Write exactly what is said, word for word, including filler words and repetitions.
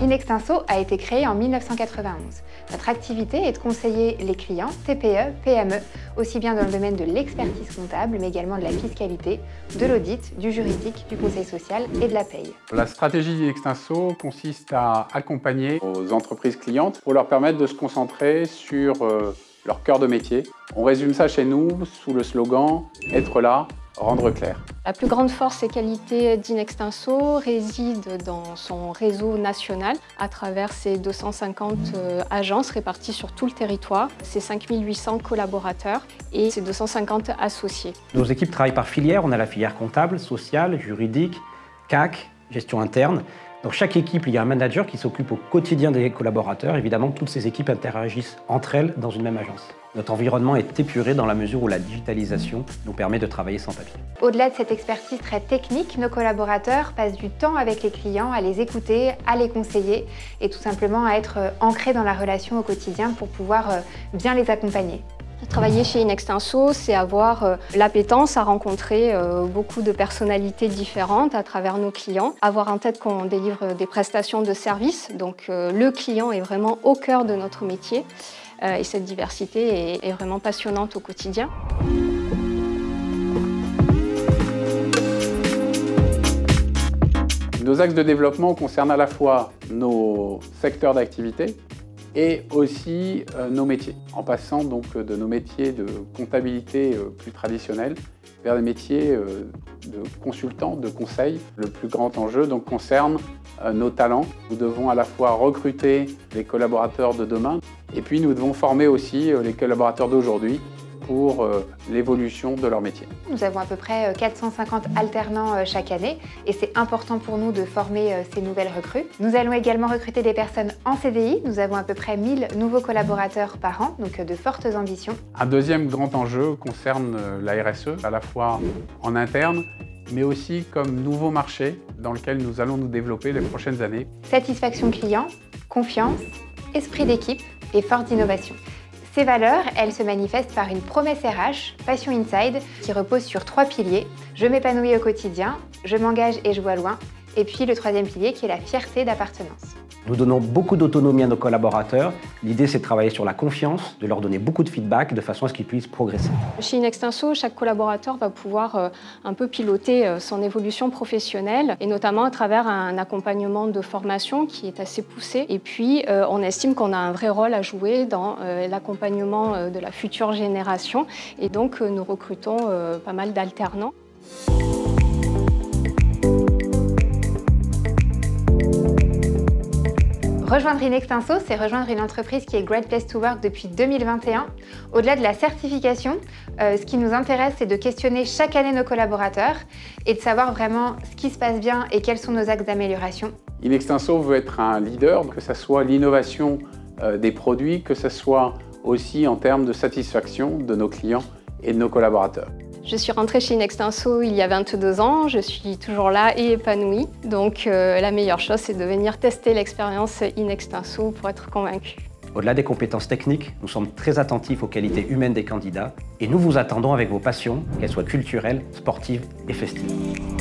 Inextinso a été créé en mille neuf cent quatre-vingt-onze. Notre activité est de conseiller les clients T P E, P M E, aussi bien dans le domaine de l'expertise comptable, mais également de la fiscalité, de l'audit, du juridique, du conseil social et de la paye. La stratégie d'Inextinso consiste à accompagner nos entreprises clientes pour leur permettre de se concentrer sur euh, leur cœur de métier. On résume ça chez nous sous le slogan « Être là, rendre clair ». La plus grande force et qualité d'Inextinso réside dans son réseau national à travers ses deux cent cinquante euh, agences réparties sur tout le territoire, ses cinq mille huit cents collaborateurs et ses deux cent cinquante associés. Nos équipes travaillent par filière. On a la filière comptable, sociale, juridique, C A C, gestion interne. Dans chaque équipe, il y a un manager qui s'occupe au quotidien des collaborateurs. Évidemment, toutes ces équipes interagissent entre elles dans une même agence. Notre environnement est épuré dans la mesure où la digitalisation nous permet de travailler sans papier. Au-delà de cette expertise très technique, nos collaborateurs passent du temps avec les clients, à les écouter, à les conseiller et tout simplement à être ancrés dans la relation au quotidien pour pouvoir bien les accompagner. Travailler chez Inextinso, c'est avoir euh, l'appétence à rencontrer euh, beaucoup de personnalités différentes à travers nos clients. Avoir en tête qu'on délivre des prestations de services, donc euh, le client est vraiment au cœur de notre métier euh, et cette diversité est, est vraiment passionnante au quotidien. Nos axes de développement concernent à la fois nos secteurs d'activité et aussi euh, nos métiers, en passant donc de nos métiers de comptabilité euh, plus traditionnels vers des métiers euh, de consultants, de conseil. Le plus grand enjeu donc concerne euh, nos talents. Nous devons à la fois recruter les collaborateurs de demain et puis nous devons former aussi euh, les collaborateurs d'aujourd'hui pour euh, l'évolution de leur métier. Nous avons à peu près quatre cent cinquante alternants euh, chaque année et c'est important pour nous de former euh, ces nouvelles recrues. Nous allons également recruter des personnes en C D I. Nous avons à peu près mille nouveaux collaborateurs par an, donc euh, de fortes ambitions. Un deuxième grand enjeu concerne euh, la R S E, à la fois en interne, mais aussi comme nouveau marché dans lequel nous allons nous développer les prochaines années. Satisfaction client, confiance, esprit d'équipe et force d'innovation. Ces valeurs, elles se manifestent par une promesse R H, Passion Inside, qui repose sur trois piliers. Je m'épanouis au quotidien, je m'engage et je vois loin. Et puis le troisième pilier qui est la fierté d'appartenance. Nous donnons beaucoup d'autonomie à nos collaborateurs. L'idée, c'est de travailler sur la confiance, de leur donner beaucoup de feedback de façon à ce qu'ils puissent progresser. Chez Inextinso, chaque collaborateur va pouvoir euh, un peu piloter euh, son évolution professionnelle et notamment à travers un accompagnement de formation qui est assez poussé. Et puis, euh, on estime qu'on a un vrai rôle à jouer dans euh, l'accompagnement euh, de la future génération et donc euh, nous recrutons euh, pas mal d'alternants. Rejoindre Inextinso, c'est rejoindre une entreprise qui est Great Place to Work depuis deux mille vingt et un. Au-delà de la certification, euh, ce qui nous intéresse, c'est de questionner chaque année nos collaborateurs et de savoir vraiment ce qui se passe bien et quels sont nos axes d'amélioration. Inextinso veut être un leader, que ce soit l'innovation euh, des produits, que ce soit aussi en termes de satisfaction de nos clients et de nos collaborateurs. Je suis rentrée chez Inextinso il y a vingt-deux ans, je suis toujours là et épanouie. Donc euh, la meilleure chose, c'est de venir tester l'expérience Inextinso pour être convaincue. Au-delà des compétences techniques, nous sommes très attentifs aux qualités humaines des candidats et nous vous attendons avec vos passions, qu'elles soient culturelles, sportives et festives.